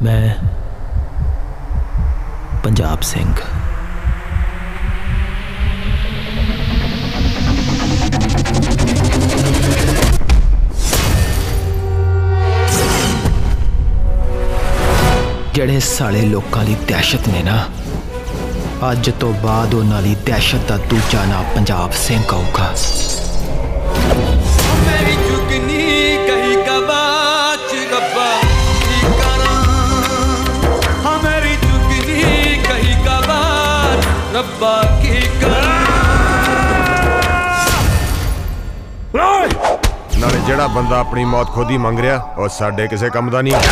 मैं पंजाब सिंह। ਜਿਹੜੇ साले लोगों की दहशत ने ना, अज तो बाद उन्हां दी दहशत का दूजा नाम पंजाब सिंह आऊगा। मेरी जुगनी कहीं गवाच रब्बा की करा, हाँ मेरी जुगनी कहीं गवाच रब्बा की करा। नाले जेड़ा बंदा अपनी मौत खुद ही मंग रहा और साडे किसे काम दा नहीं।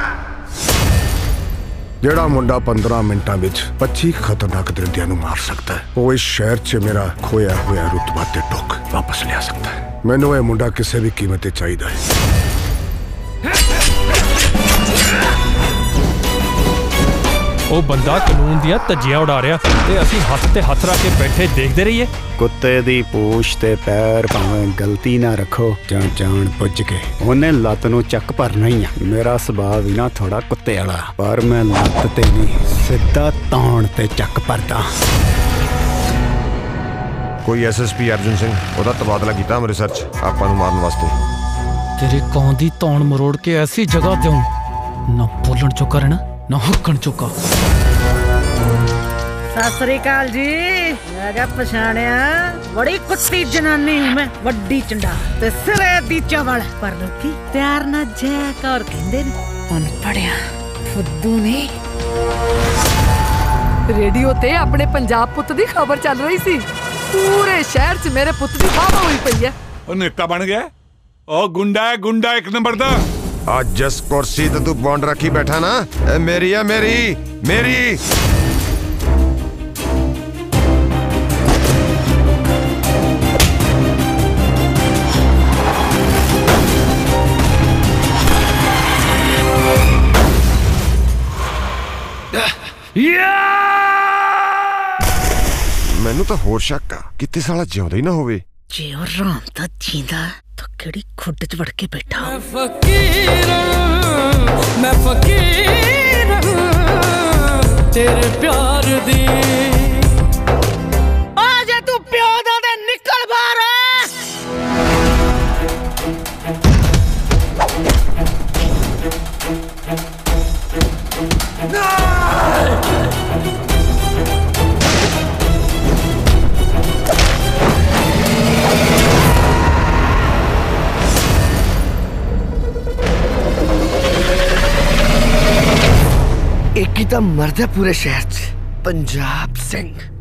जेड़ा मुंडा 15 मिनटां विच 25 खतरनाक दरिंदियां नूं मार सकता है, वो इस शहर च मेरा खोया हुआ रुतबा ते टुक वापस लिया सकता है। मैनूं यह मुंडा किसी भी कीमत ते चाहिदा है। ਉਹ ਬੰਦਾ ਕਾਨੂੰਨ ਦੀਆਂ ਧੱਜੀਆਂ ਉਡਾ ਰਿਹਾ ਤੇ ਅਸੀਂ ਹੱਥ ਤੇ ਹੱਥ ਰੱਖ ਕੇ ਬੈਠੇ ਦੇਖਦੇ ਰਹੀਏ। ਕੁੱਤੇ ਦੀ ਪੂਛ ਤੇ ਪੈਰ ਭਾਵੇਂ ਗਲਤੀ ਨਾ ਰੱਖੋ ਜਾਂ ਜਾਣ ਬੁੱਝ ਕੇ ਉਹਨੇ ਲੱਤ ਨੂੰ ਚੱਕ ਭਰਨਾ ਹੀ ਆ। ਮੇਰਾ ਸੁਭਾਅ ਵੀ ਨਾ ਥੋੜਾ ਕੁੱਤੇ ਵਾਲਾ, ਪਰ ਮੈਂ ਲੱਤ ਤੇ ਨਹੀਂ ਸਿੱਧਾ ਤੌਣ ਤੇ ਚੱਕ ਭਰਦਾ। कोई SSP अर्जुन सिंह ਉਹਦਾ ਤਬਾਦਲਾ ਕੀਤਾ ਅੰਮ੍ਰਿਤਸਰ ਚ ਆਪਾਂ ਨੂੰ ਮਾਰਨ ਵਾਸਤੇ। तेरे कौन दी तौण मरोड़ के ऐसी जगह दूं, ना बोलन चुका रहना ना हक्कन चुका। सत श्री अकाल जी, मैं क्या पछाणिया, बड़ी कुत्ती जनानी हूं मैं, वड्डी चंडा ते सिरे दी चवल, पर लोकी प्यार ना जैक और कहंदे ने अनपढ़िया फुद्दू ने। रेडियो ते अपने पंजाब पुत दी खबर चल रही सी, पूरे शहर च मेरे पुत दी वाह हुई पई है। ओ नेता बन गया, ओ गुंडा है, गुंडा एक नंबर दा। आज जिस कुर्सी ते तू बॉन्ड रखी बैठा ना, ए मेरी है, मेरी मेरी। मैनू तो होर शक आ किते साला जिउंदा ही ना होवे। जे ओ राम दा जींदा तो केड़ी खुड च वड़ के बैठा। मैं फकीर तेरे प्यार दी। आ जा तू प्यो दा ते निकल बाहर। एक ही तो मर्द है पूरे शहर च, पंजाब सिंह।